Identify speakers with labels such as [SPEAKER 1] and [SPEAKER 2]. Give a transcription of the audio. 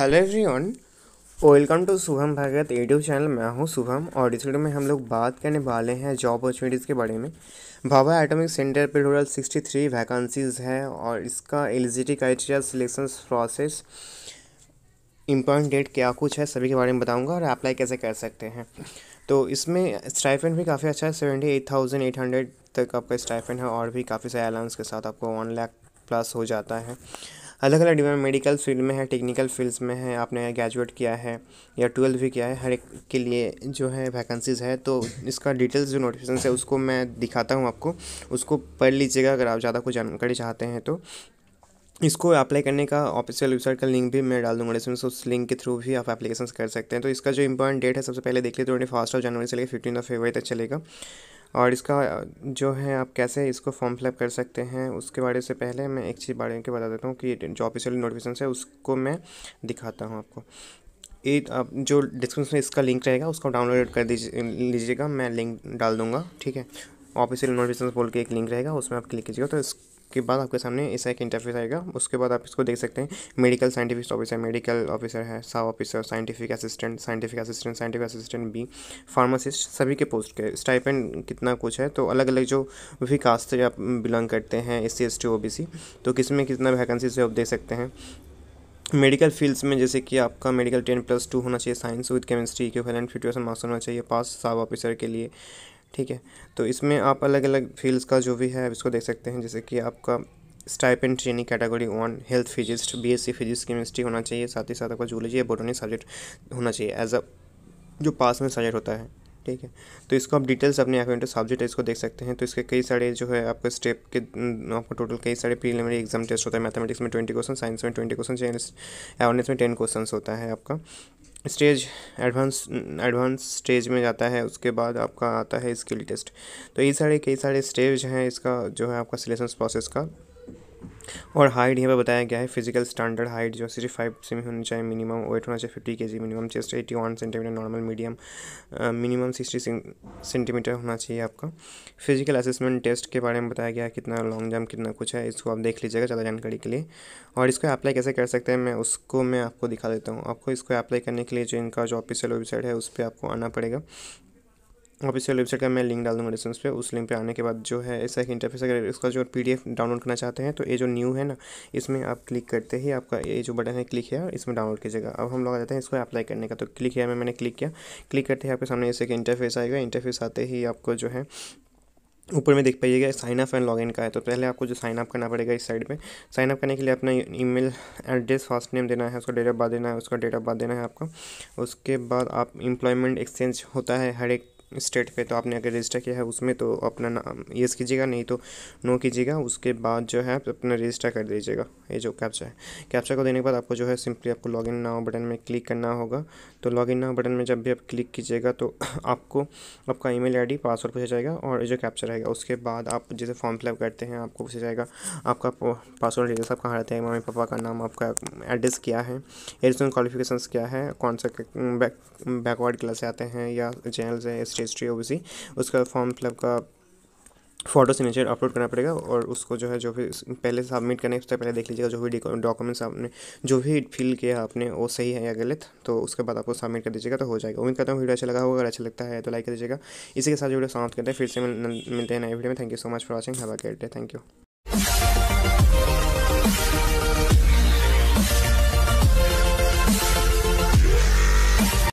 [SPEAKER 1] Hello everyone, welcome to Shubham Bhagat YouTube channel. मैं हूं शुभम और इस वीडियो में हम लोग बात करने वाले हैं जॉब अपॉर्चुनिटीज़ के बारे में। भाभा एटॉमिक सेंटर पे टोटल 63 वैकेंसीज़ है और इसका eligibility criteria, selection process, important date क्या कुछ है सभी के बारे में बताऊंगा और अप्लाई कैसे कर सकते हैं। तो इसमें स्टाइपेंड भी काफ़ी अच्छा है, 78,800 तक आपका स्टाइपेंड है और भी काफ़ी सारे अलाउंस के साथ आपको 1 लाख प्लस हो जाता है। अलग अलग डिपार्टमेंट, मेडिकल फील्ड में है, टेक्निकल फील्ड्स में है, आपने ग्रेजुएट किया है या 12th भी किया है, हर एक के लिए जो है वैकेंसीज़ है। तो इसका डिटेल्स जो नोटिफिकेशन है उसको मैं दिखाता हूँ आपको, उसको पढ़ लीजिएगा अगर आप ज़्यादा कुछ जानकारी चाहते हैं तो। इसको अप्लाई करने का ऑफिशियल वेबसाइट का लिंक भी मैं डाल दूंगा डिस्क्रिप्शन, उस लिंक के थ्रू भी आप एप्लीकेशन कर सकते हैं। तो इसका जो इंपॉर्टेंट डेट है सबसे पहले देख लीजिए, 21 जनवरी से लेकर 15 फरवरी तक चलेगा। और इसका जो है आप कैसे इसको फॉर्म फिलअप कर सकते हैं उसके बारे से पहले मैं एक चीज़ बारे में बता देता हूँ कि जो ऑफिशियल नोटिफिकेशन है उसको मैं दिखाता हूँ आपको। एक आप जो डिस्क्रिप्शन में इसका लिंक रहेगा उसको डाउनलोड कर लीजिएगा, मैं लिंक डाल दूँगा, ठीक है। ऑफिशियल नोटिफिकेशन बोल के एक लिंक रहेगा, उसमें आप क्लिक कीजिएगा तो इसके बाद आपके सामने ऐसा एक इंटरफेस आएगा। उसके बाद आप इसको देख सकते हैं, medical scientific officer, medical officer है, sub officer, scientific assistant, scientific assistant B, pharmacist, सभी के पोस्ट के स्टाइपेंड कितना कुछ है। तो अलग अलग जो भी कास्ट से आप बिलोंग करते हैं, SC ST OBC, तो किस में कितना वैकेंसी से आप देख सकते हैं। मेडिकल फील्ड्स में जैसे कि आपका मेडिकल 10+2 होना चाहिए, science with chemistry equivalent 50% marks होना चाहिए पास सब ऑफिसर के लिए, ठीक है। तो इसमें आप अलग अलग फील्ड्स का जो भी है इसको देख सकते हैं, जैसे कि आपका stipend trainee category 1 health physicist, BSc physics chemistry होना चाहिए, साथ ही साथ आपका जूलॉजी या बोटनी सब्जेक्ट होना चाहिए एज अ जो पास में सब्जेक्ट होता है, ठीक है। तो इसको आप डिटेल्स अपने अकॉर्डिंग सब्जेक्ट है इसको देख सकते हैं। तो इसके कई सारे जो है आपका स्टेप के आपको टोटल कई सारे प्रीलिमिनरी एग्जाम टेस्ट होता है। मैथमेटिक्स में 20 क्वेश्चन, साइंस में 20 क्वेश्चन, अवेयरनेस में 10 क्वेश्चन होता है आपका। स्टेज एडवांस स्टेज में जाता है, उसके बाद आपका आता है स्किल टेस्ट। तो ये कई सारे स्टेज हैं इसका जो है आपका सिलेक्शन प्रोसेस का। और हाइट यहाँ पे बताया गया है, फिजिकल स्टैंडर्ड हाइट जो 65 से होनी चाहिए, मिनिमम वेट होना चाहिए 50 kg, minimum chest 81 centimetre, normal medium minimum 60 centimetre होना चाहिए आपका। फिजिकल असेसमेंट टेस्ट के बारे में बताया गया है, कितना लॉन्ग जंप कितना कुछ है, इसको आप देख लीजिएगा ज़्यादा जानकारी के लिए। और इसको अप्लाई कैसे कर सकते हैं मैं आपको दिखा देता हूँ। आपको इसको अप्लाई करने के लिए जो इनका जो ऑफिशियल वेबसाइट है उस पर आपको आना पड़ेगा। ऑफिशियल वेबसाइट का मैं लिंक डाल दूँगा डिस्क्रिप्शन पे। उस लिंक पे आने के बाद जो है ऐसा एक इंटरफेस, अगर इसका जो PDF डाउनलोड करना चाहते हैं तो ये जो न्यू है ना, इसमें आप क्लिक करते ही आपका ये जो बटन है क्लिक है, इसमें डाउनलोड कीजिएगा। अब हम लोग आ जाते हैं इसको अप्लाई करने का। तो क्लिक है मैंने क्लिक किया, क्लिक करते ही आपके सामने ऐसे एक इंटरफेस आएगा। इंटरफेस आते ही आपको जो है ऊपर में देख पाइएगा साइन अप एंड लॉगिन का है। तो पहले आपको जो साइन अप करना पड़ेगा इस साइड पे। साइन अप करने के लिए अपना ईमेल एड्रेस, फर्स्ट नेम देना है, उसका डेट ऑफ बर्थ देना है, उसका डेट ऑफ बर्थ देना है आपका। उसके बाद आप एम्प्लॉयमेंट एक्सचेंज होता है हर एक स्टेट पे, तो आपने अगर रजिस्टर किया है उसमें तो अपना नाम येस कीजिएगा, नहीं तो नो कीजिएगा। उसके बाद जो है अपना रजिस्टर कर दीजिएगा। ये जो कैप्चा है, कैप्चा को देने के बाद आपको जो है सिंपली आपको लॉगिन नाउ बटन में क्लिक करना होगा। तो लॉगिन नाउ बटन में जब भी आप क्लिक कीजिएगा तो आपको आपका ईमेल ID, पासवर्ड पूछा जाएगा और जो कैप्चा रहेगा। उसके बाद आप जैसे फॉर्म फिलअप करते हैं आपको पूछा जाएगा आपका पासवर्ड डिटेल्स, आप कहाँ रहते हैं, मम्मी पापा का नाम, आपका एड्रेस क्या है, एजुकेशन क्वालिफिकेशंस क्या है, कौन सा बैकवर्ड क्लास से आते हैं या जनरल से ST OBC। उसका फॉर्म फिलअप का फ़ोटो सिग्नेचर अपलोड करना पड़ेगा और उसको जो है जो भी पहले सबमिट करने से पहले देख लीजिएगा जो भी डॉक्यूमेंट्स आपने जो भी फिल किया आपने वो सही है या गलत। तो उसके बाद आपको सबमिट कर दीजिएगा तो हो जाएगा। उम्मीद करता हूँ वीडियो अच्छा लगा होगा, अगर अच्छा लगता है तो लाइक कर दीजिएगा। इसी के साथ वीडियो समाप्त करते हैं, फिर से मिलते हैं नए वीडियो में। Thank you so much for watching, have a great day, thank you.